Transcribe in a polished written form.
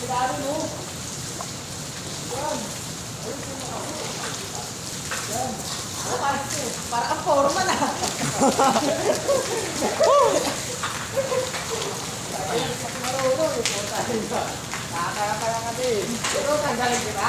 Dali mo. Yan. Yan. Para ang forma na. Kaya ka din. Pero tanggalin kita.